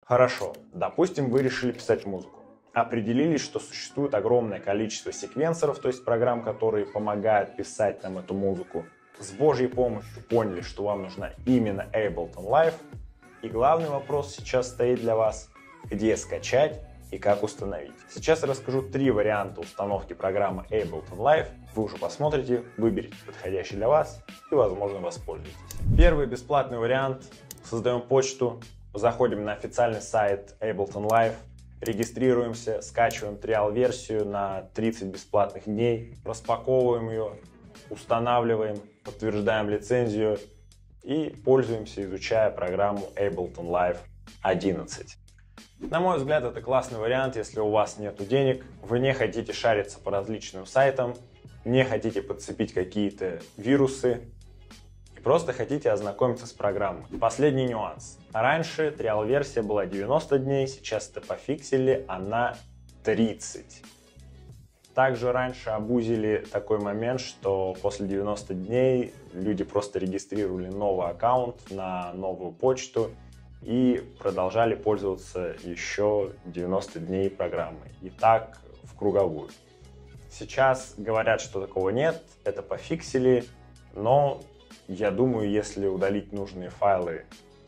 Хорошо, допустим, вы решили писать музыку. Определились, что существует огромное количество секвенсоров, то есть программ, которые помогают писать нам эту музыку. С Божьей помощью поняли, что вам нужна именно Ableton Live. И главный вопрос сейчас стоит для вас, где скачать и как установить. Сейчас я расскажу 3 варианта установки программы Ableton Live. Вы уже посмотрите, выберите подходящий для вас и, возможно, воспользуетесь. Первый бесплатный вариант. Создаем почту, заходим на официальный сайт Ableton Live, регистрируемся, скачиваем триал-версию на 30 бесплатных дней, распаковываем ее, устанавливаем, подтверждаем лицензию и пользуемся, изучая программу Ableton Live 11. На мой взгляд, это классный вариант, если у вас нет денег, вы не хотите шариться по различным сайтам, не хотите подцепить какие-то вирусы и просто хотите ознакомиться с программой. Последний нюанс. Раньше триал-версия была 90 дней, сейчас это пофиксили, она 30. Также раньше обузили такой момент, что после 90 дней люди просто регистрировали новый аккаунт на новую почту и продолжали пользоваться еще 90 дней программой. И так в круговую. Сейчас говорят, что такого нет, это пофиксили, но я думаю, если удалить нужные файлы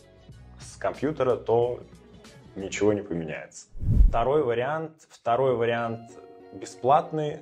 с компьютера, то ничего не поменяется. Второй вариант бесплатный,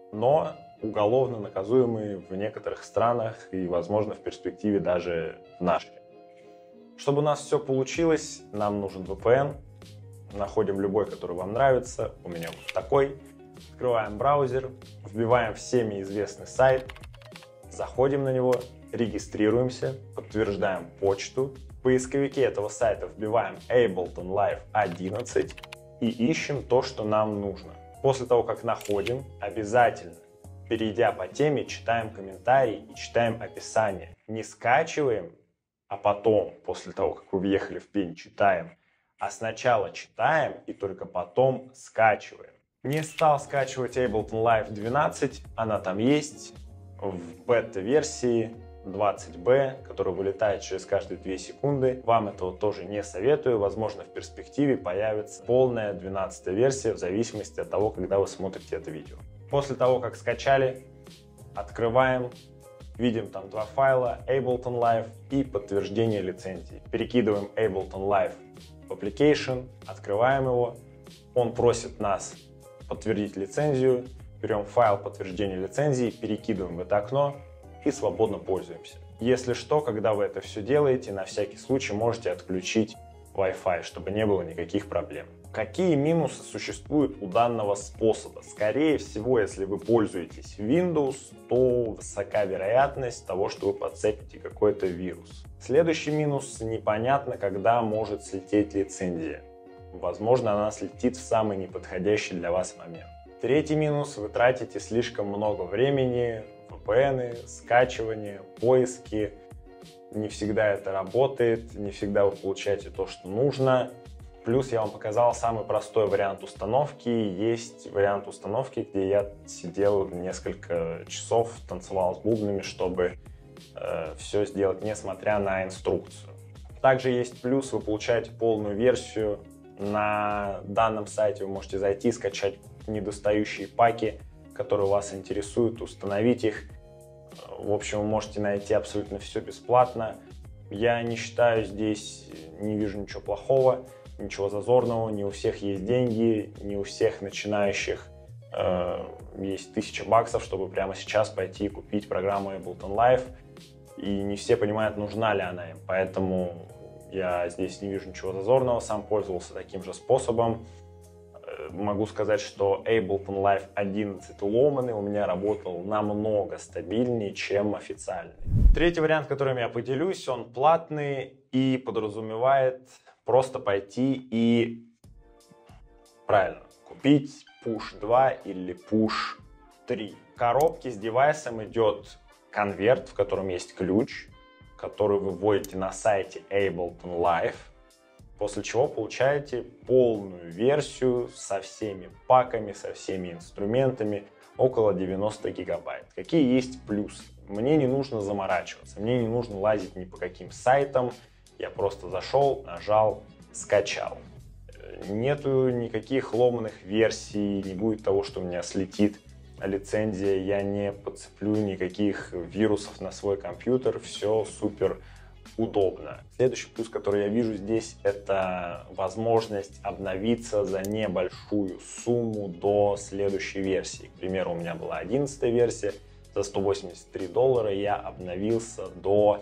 но уголовно наказуемый в некоторых странах и, возможно, в перспективе даже в нашей. Чтобы у нас все получилось, нам нужен VPN. Находим любой, который вам нравится. У меня вот такой. Открываем браузер, вбиваем всеми известный сайт, заходим на него, регистрируемся, подтверждаем почту. В поисковике этого сайта вбиваем Ableton Live 11 и ищем то, что нам нужно. После того, как находим, обязательно, перейдя по теме, читаем комментарии и читаем описание. Не скачиваем, а потом, после того, как вы въехали в пень, читаем, а сначала читаем и только потом скачиваем. Не стал скачивать Ableton Live 12, она там есть, в бета-версии 20B, которая вылетает через каждые 2 секунды. Вам этого тоже не советую, возможно, в перспективе появится полная 12-я версия, в зависимости от того, когда вы смотрите это видео. После того, как скачали, открываем. Видим там 2 файла, Ableton Live и подтверждение лицензии. Перекидываем Ableton Live в Application, открываем его. Он просит нас подтвердить лицензию. Берем файл подтверждения лицензии, перекидываем в это окно и свободно пользуемся. Если что, когда вы это все делаете, на всякий случай можете отключить Wi-Fi, чтобы не было никаких проблем. Какие минусы существуют у данного способа? Скорее всего, если вы пользуетесь Windows, то высока вероятность того, что вы подцепите какой-то вирус. Следующий минус – непонятно, когда может слететь лицензия. Возможно, она слетит в самый неподходящий для вас момент. Третий минус – вы тратите слишком много времени, VPN, скачивание, поиски. Не всегда это работает, не всегда вы получаете то, что нужно. Плюс я вам показал самый простой вариант установки. Есть вариант установки, где я сидел несколько часов, танцевал с бубнами, чтобы все сделать, несмотря на инструкцию. Также есть плюс, вы получаете полную версию. На данном сайте вы можете зайти, скачать недостающие паки, которые вас интересуют, установить их. В общем, вы можете найти абсолютно все бесплатно. Я не считаю здесь, не вижу ничего плохого, ничего зазорного. Не у всех есть деньги, не у всех начинающих есть $1000, чтобы прямо сейчас пойти и купить программу Ableton Live. И не все понимают, нужна ли она им. Поэтому я здесь не вижу ничего зазорного, сам пользовался таким же способом. Могу сказать, что Ableton Live 11 ломаный у меня работал намного стабильнее, чем официальный. Третий вариант, которым я поделюсь, он платный и подразумевает просто пойти и правильно купить Push 2 или Push 3. В коробке с девайсом идет конверт, в котором есть ключ, который вы вводите на сайте Ableton Live, после чего получаете полную версию со всеми паками, со всеми инструментами, около 90 гигабайт. Какие есть плюсы? Мне не нужно заморачиваться, мне не нужно лазить ни по каким сайтам, я просто зашел, нажал, скачал. Нету никаких ломаных версий, не будет того, что у меня слетит лицензия, я не подцеплю никаких вирусов на свой компьютер, все супер удобно. Следующий плюс, который я вижу здесь, это возможность обновиться за небольшую сумму до следующей версии. К примеру, у меня была 11-я версия, за $183 я обновился до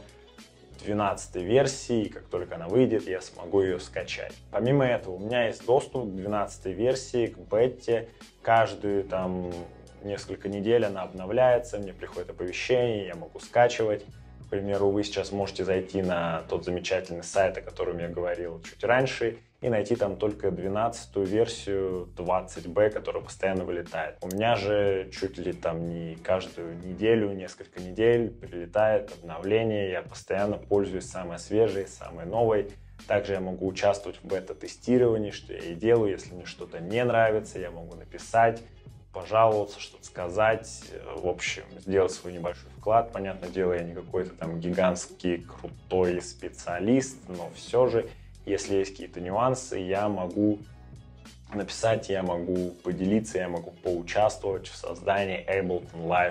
12-й версии, и как только она выйдет, я смогу ее скачать. Помимо этого, у меня есть доступ к 12-й версии, к бете. Каждую там несколько недель она обновляется, мне приходит оповещение, я могу скачивать. К примеру, вы сейчас можете зайти на тот замечательный сайт, о котором я говорил чуть раньше, и найти там только 12-ю версию 20B, которая постоянно вылетает. У меня же чуть ли там не каждую неделю, несколько недель прилетает обновление, я постоянно пользуюсь самой свежей, самой новой. Также я могу участвовать в бета-тестировании, что я и делаю. Если мне что-то не нравится, я могу написать, пожаловаться, что-то сказать, в общем, сделать свой небольшой вклад. Понятное дело, я не какой-то там гигантский крутой специалист, но все же, если есть какие-то нюансы, я могу написать, я могу поделиться, я могу поучаствовать в создании Ableton Live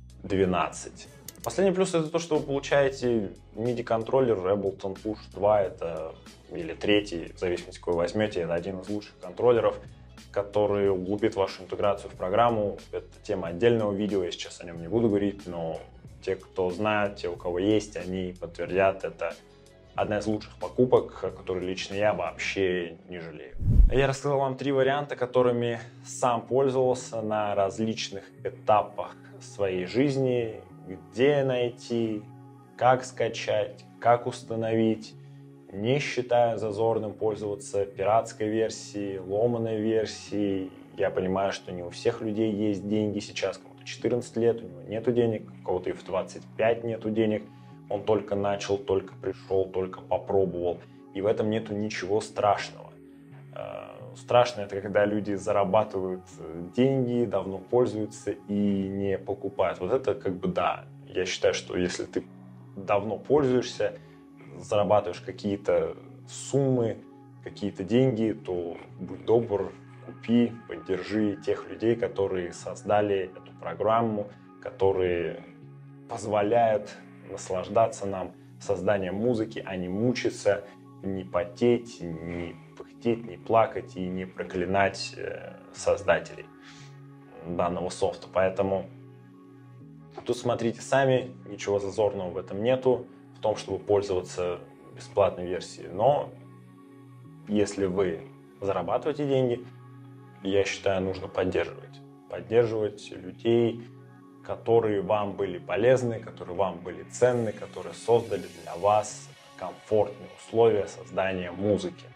12. Последний плюс — это то, что вы получаете MIDI-контроллер Ableton Push 2, это, или 3, в зависимости, какой возьмете, это один из лучших контроллеров, который углубит вашу интеграцию в программу. Это тема отдельного видео, я сейчас о нем не буду говорить, но те, кто знает, те, у кого есть, они подтвердят, это одна из лучших покупок, которые лично я вообще не жалею. Я рассказал вам 3 варианта, которыми сам пользовался на различных этапах своей жизни, где найти, как скачать, как установить. Не считаю зазорным пользоваться пиратской версией, ломаной версией. Я понимаю, что не у всех людей есть деньги сейчас. Кому-то 14 лет, у него нету денег, у кого-то и в 25 нету денег. Он только начал, только пришел, только попробовал. И в этом нету ничего страшного. Страшно — это когда люди зарабатывают деньги, давно пользуются и не покупают. Вот это как бы да. Я считаю, что если ты давно пользуешься, зарабатываешь какие-то суммы, какие-то деньги, то будь добр, купи, поддержи тех людей, которые создали эту программу, которые позволяют наслаждаться нам созданием музыки, а не мучиться, не потеть, не пыхтеть, не плакать и не проклинать создателей данного софта. Поэтому тут смотрите сами, ничего зазорного в этом нету, в том, чтобы пользоваться бесплатной версией. Но если вы зарабатываете деньги, я считаю, нужно поддерживать. Поддерживать людей, которые вам были полезны, которые вам были ценны, которые создали для вас комфортные условия создания музыки.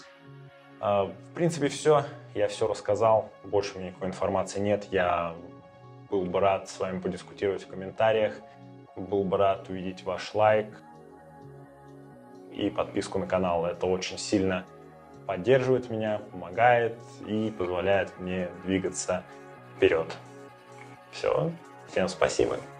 В принципе, все. Я все рассказал. Больше у меня никакой информации нет. Я был бы рад с вами подискутировать в комментариях. Был бы рад увидеть ваш лайк и подписку на канал. Это очень сильно поддерживает меня, помогает и позволяет мне двигаться вперед. Все. Всем спасибо.